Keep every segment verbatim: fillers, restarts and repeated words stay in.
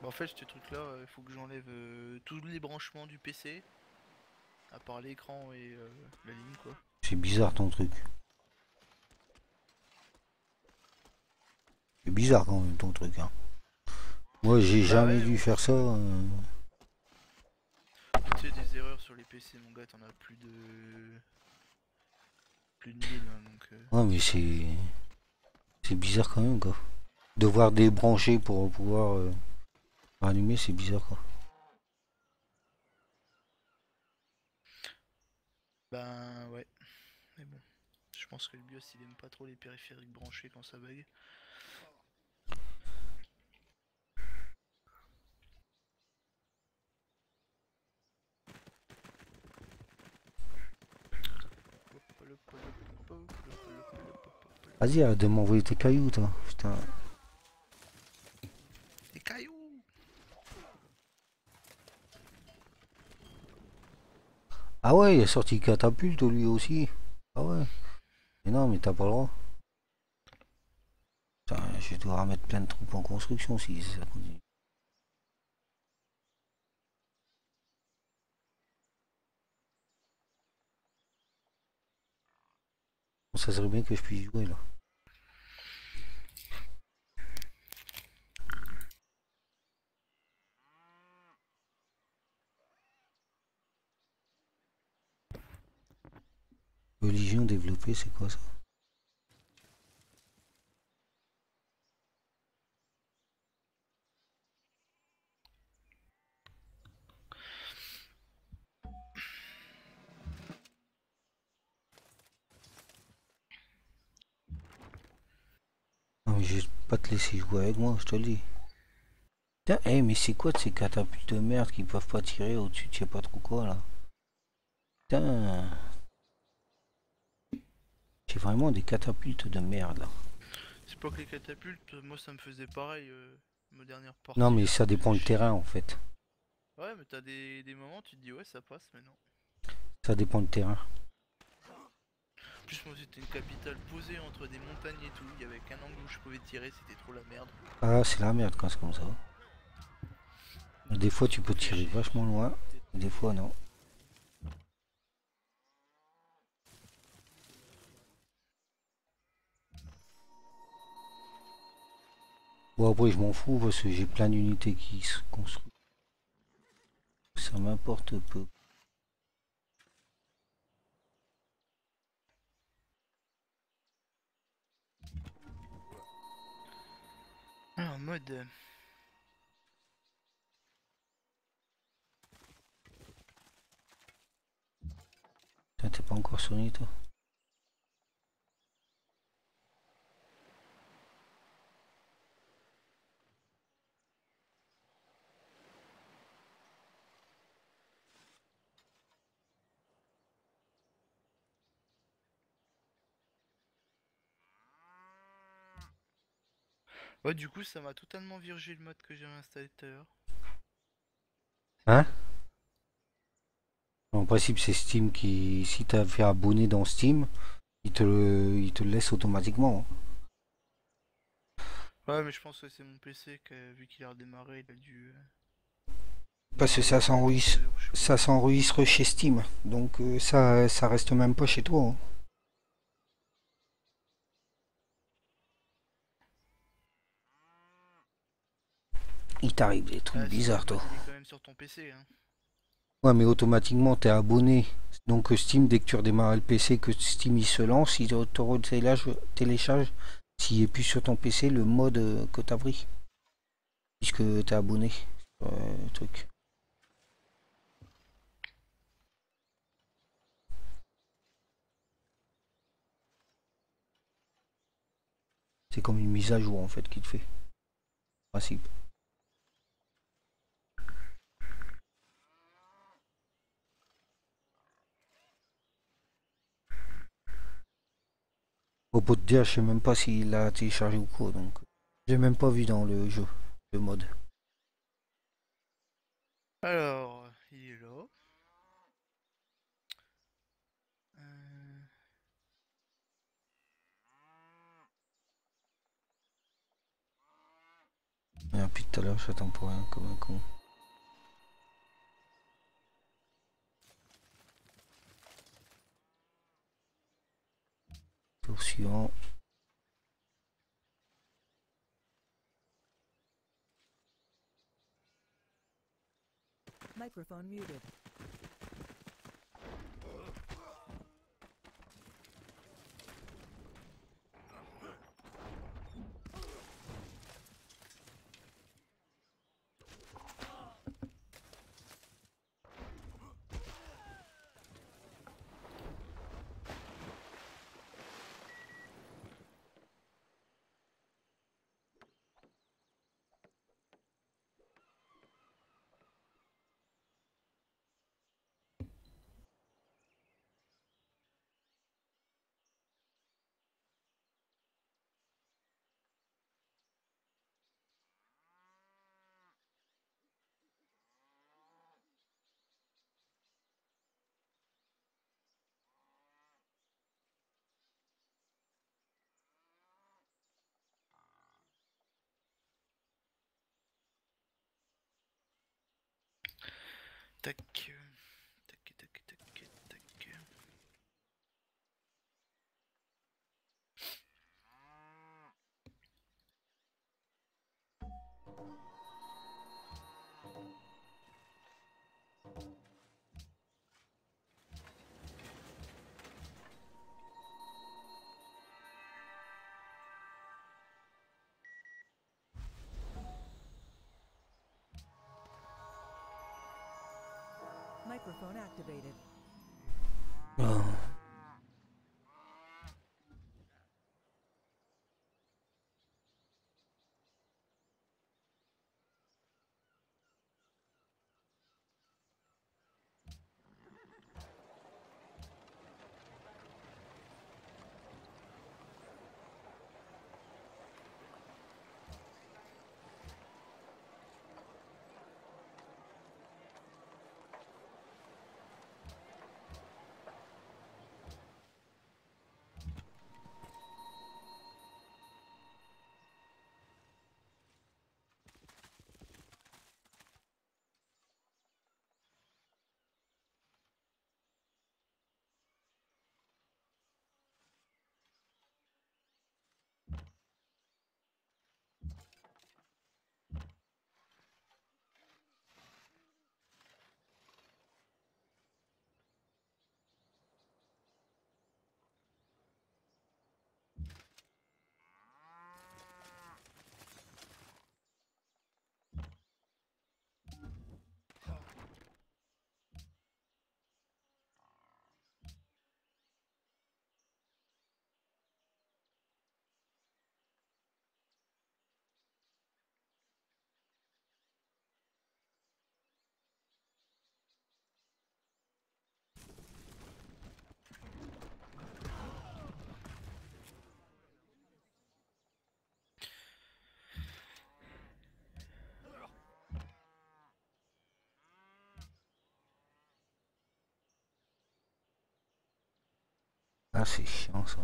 En fait, ce truc-là, il faut que j'enlève euh, tous les branchements du P C, à part l'écran et euh, la ligne, quoi. C'est bizarre ton truc. C'est bizarre quand même ton truc. Hein. Moi j'ai Bah jamais ouais, dû ouais, faire parce ça. que euh. tu sais, des erreurs sur les P C, mon gars, t'en as plus de plus de mille, hein, donc. Euh... Ouais mais c'est c'est bizarre quand même quoi. Devoir débrancher pour pouvoir euh, rallumer c'est bizarre quoi. Ben ouais, mais bon, je pense que le BIOS il aime pas trop les périphériques branchés quand ça bug. Vas-y arrête de m'envoyer tes cailloux toi. Putain. Des cailloux. Ah ouais il a sorti catapulte lui aussi. Ah ouais. Mais non mais t'as pas le droit. Putain, je vais devoir mettre plein de troupes en construction si ça continue. Ça serait bien que je puisse jouer là. Religion développée c'est quoi ça? Non mais je vais pas te laisser jouer avec moi, je te le dis. Putain, hey, mais c'est quoi de ces catapultes de merde qui peuvent pas tirer au-dessus de je sais pas trop quoi là? Putain, j'ai vraiment des catapultes de merde là. C'est pas que les catapultes, moi ça me faisait pareil, euh, ma dernière Non partie mais là, ça ça me dépend faisait le terrain chier. en fait. Ouais, mais t'as des, des moments, tu te dis ouais, ça passe, mais non. Ça dépend le terrain. En plus, moi c'était une capitale posée entre des montagnes et tout, il y avait qu'un angle où je pouvais tirer, c'était trop la merde. Ah c'est la merde quand c'est comme ça. Des fois tu peux Fait tirer chier. vachement loin, des fois non. Bon après je m'en fous parce que j'ai plein d'unités qui se construisent. Ça m'importe peu. Ah, en mode. euh, Putain, t'es pas encore sonné toi? Ouais, du coup, ça m'a totalement virgé le mode que j'avais installé tout à l'heure. C'est Hein? bizarre. En principe c'est Steam qui, si t'as fait abonner dans Steam, il te le, il te le laisse automatiquement. Hein. Ouais, mais je pense que c'est mon P C qui, vu qu'il a redémarré, il a dû euh, Parce que démarrer ça avec un s'enregistre, driver, je sais pas ça quoi. s'enregistre chez Steam. Donc euh, ça, ça reste même pas chez toi. Hein. Il t'arrive des trucs Ah, sinon, le bizarres, toi. mode il est quand même sur ton P C, hein. Ouais, mais automatiquement, t'es abonné. Donc euh, Steam, dès que tu redémarres le P C, que Steam il se lance, il te te télécharge, télécharge s'il est plus sur ton P C, le mode euh, que t'as pris. Puisque t'es abonné. Euh, truc. C'est comme une mise à jour en fait qu'il te fait. Principe. Au bout de dire, je sais même pas s'il l'a téléchargé ou quoi. Donc j'ai même pas vu dans le jeu, le mode. Alors, il est là. Euh, Et depuis tout à l'heure, j'attends pour rien comme un con. Tour suivant. Microphone muted. Tac. Tac, tac, tac, tac. Microphone activated. Oh. Ah, c'est chiant ça.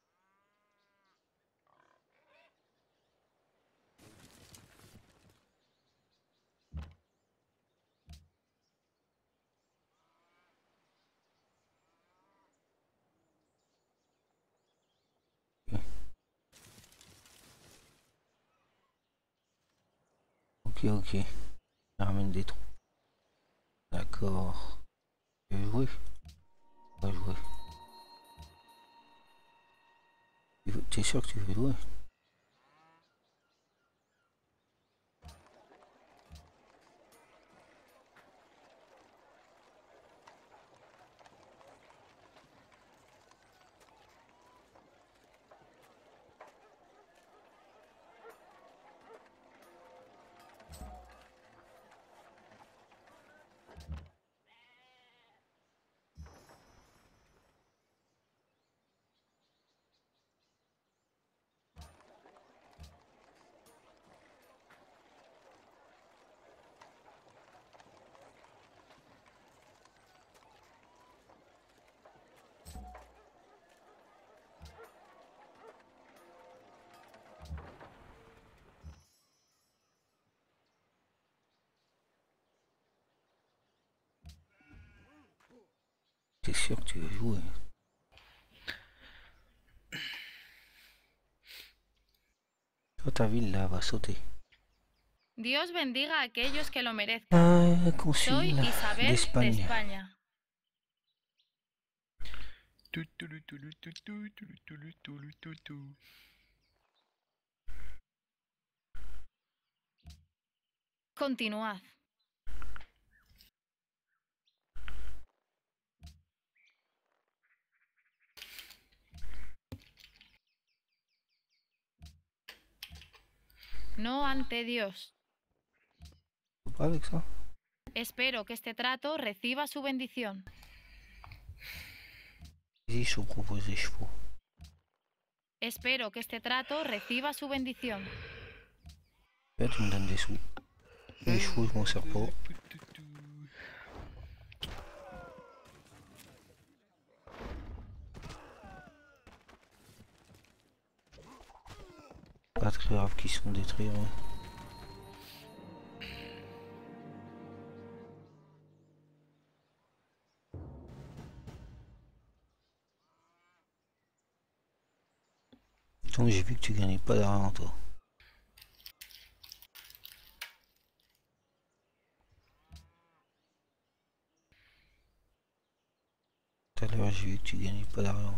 Ok, ok. Je ramène des trous. D'accord. Tu veux jouer? On va jouer. T'es sûr que tu veux jouer? sûr que tu veux jouer. Toi, ta ville là va sauter. Dios bendiga a aquellos que lo merezcan. Ah, Soy consul Isabel de d'Espagne. España. Tu, tu, lu, tu, lu, tu, tu, tu, lu, tu, lu, tu, lu, tu, tu. Continuad. No ante Dios. Pas avec ça. Espero que este trato reciba su bendición. Vas-y, je te propose des chevaux. Espero que este trato reciba su bendición. Là, tu me donnes des sous. Les chevaux, je m'en sers pas. Pas très grave qu'ils sont détruits. Ouais. Donc j'ai vu que tu gagnais pas d'argent toi. Tout à l'heure j'ai vu que tu gagnais pas d'argent.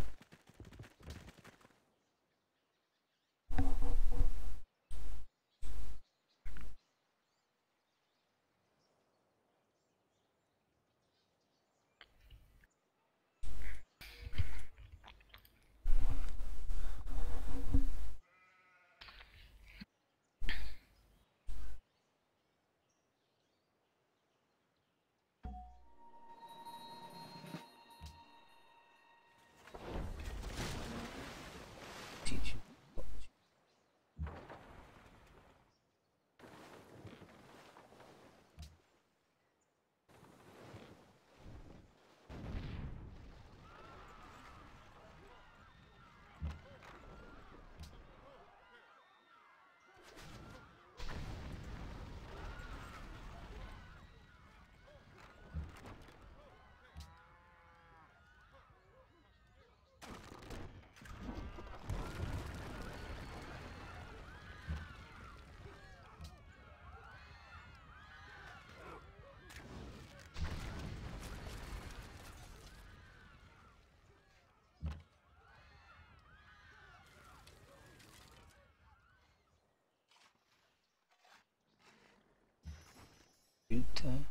Si tu... Putain.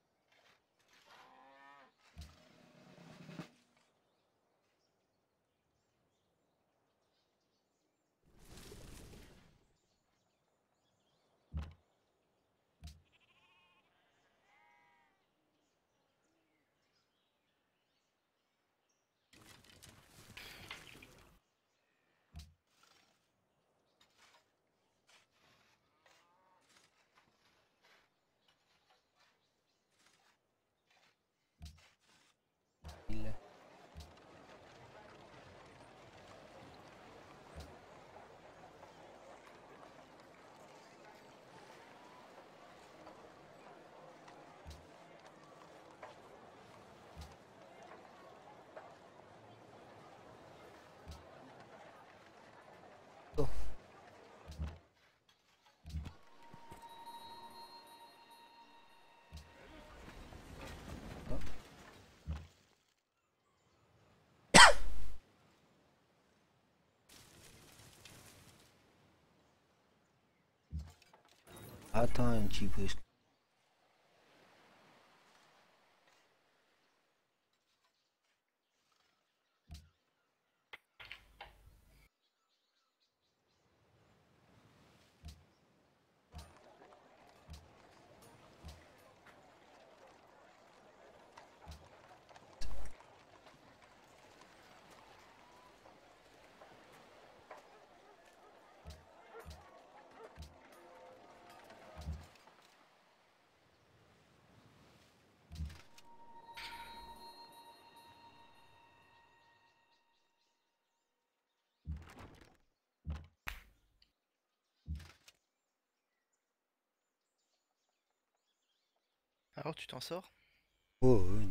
Il... Oh. Attends un petit peu. Alors tu t'en sors? Oh, ouais,